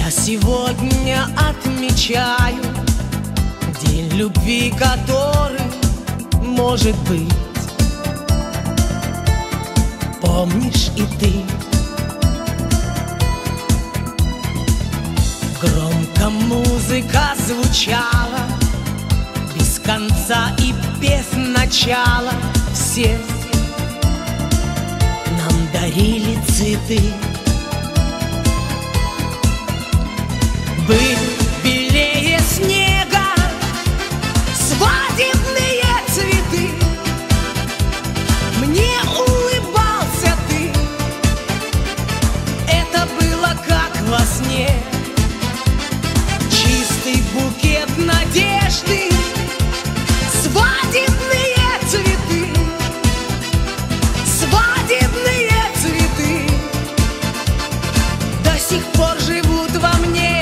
Я сегодня отмечаю день любви, который может быть. Помнишь и ты? Громко музыка звучала, без конца и без начала. Все нам дарили цветы. Были белее снега свадебные цветы. Мне улыбался ты, это было как во сне. Чистый букет надежды, свадебные цветы, свадебные цветы до сих пор живут во мне.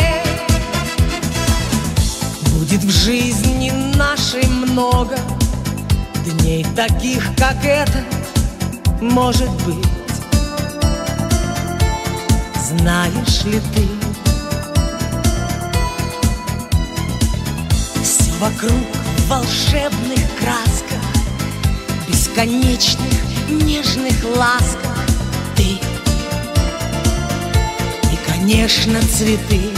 Будет в жизни нашей много дней таких, как этот, может быть. Знаешь ли ты, все вокруг в волшебных красках, бесконечных нежных ласках. Ты и, конечно, цветы.